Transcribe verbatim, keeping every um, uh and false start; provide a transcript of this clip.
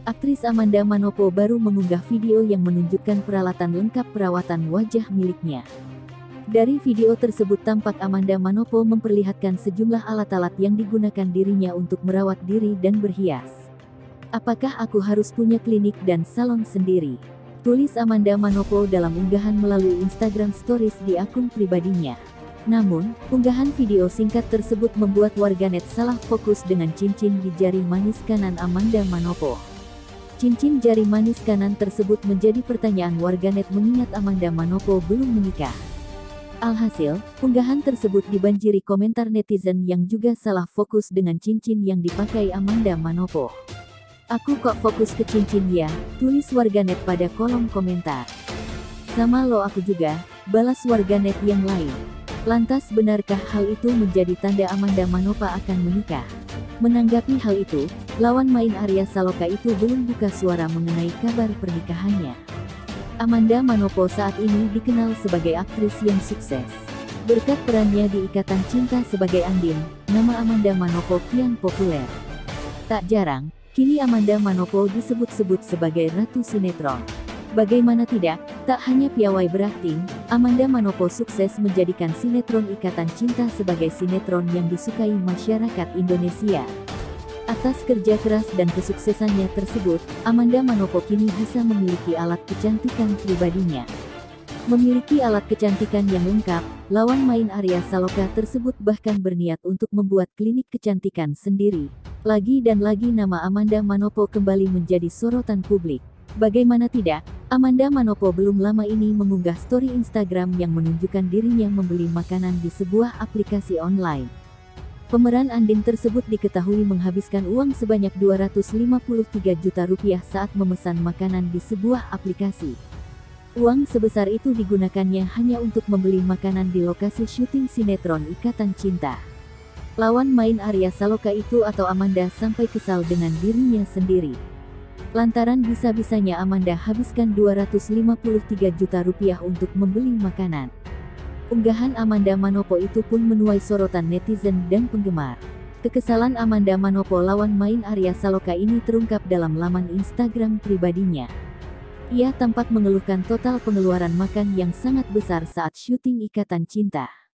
Aktris Amanda Manopo baru mengunggah video yang menunjukkan peralatan lengkap perawatan wajah miliknya. Dari video tersebut tampak Amanda Manopo memperlihatkan sejumlah alat-alat yang digunakan dirinya untuk merawat diri dan berhias. "Apakah aku harus punya klinik dan salon sendiri?" tulis Amanda Manopo dalam unggahan melalui Instagram Stories di akun pribadinya. Namun, unggahan video singkat tersebut membuat warganet salah fokus dengan cincin di jari manis kanan Amanda Manopo. Cincin jari manis kanan tersebut menjadi pertanyaan warganet mengingat Amanda Manopo belum menikah. Alhasil, unggahan tersebut dibanjiri komentar netizen yang juga salah fokus dengan cincin yang dipakai Amanda Manopo. "Aku kok fokus ke cincin ya?" tulis warganet pada kolom komentar. "Sama lo aku juga," balas warganet yang lain. Lantas benarkah hal itu menjadi tanda Amanda Manopo akan menikah? Menanggapi hal itu, lawan main Arya Saloka itu belum buka suara mengenai kabar pernikahannya. Amanda Manopo saat ini dikenal sebagai aktris yang sukses. Berkat perannya di Ikatan Cinta sebagai Andin, nama Amanda Manopo kian populer. Tak jarang, kini Amanda Manopo disebut-sebut sebagai ratu sinetron. Bagaimana tidak, tak hanya piawai berakting, Amanda Manopo sukses menjadikan sinetron Ikatan Cinta sebagai sinetron yang disukai masyarakat Indonesia. Atas kerja keras dan kesuksesannya tersebut, Amanda Manopo kini bisa memiliki alat kecantikan pribadinya. Memiliki alat kecantikan yang lengkap, lawan main Arya Saloka tersebut bahkan berniat untuk membuat klinik kecantikan sendiri. Lagi dan lagi nama Amanda Manopo kembali menjadi sorotan publik. Bagaimana tidak, Amanda Manopo belum lama ini mengunggah story Instagram yang menunjukkan dirinya membeli makanan di sebuah aplikasi online. Pemeran Andin tersebut diketahui menghabiskan uang sebanyak dua ratus lima puluh tiga juta rupiah saat memesan makanan di sebuah aplikasi. Uang sebesar itu digunakannya hanya untuk membeli makanan di lokasi syuting sinetron Ikatan Cinta. Lawan main Arya Saloka itu atau Amanda sampai kesal dengan dirinya sendiri. Lantaran bisa-bisanya Amanda habiskan dua ratus lima puluh tiga juta rupiah untuk membeli makanan. Unggahan Amanda Manopo itu pun menuai sorotan netizen dan penggemar. Kekesalan Amanda Manopo lawan main Arya Saloka ini terungkap dalam laman Instagram pribadinya. Ia tampak mengeluhkan total pengeluaran makan yang sangat besar saat syuting Ikatan Cinta.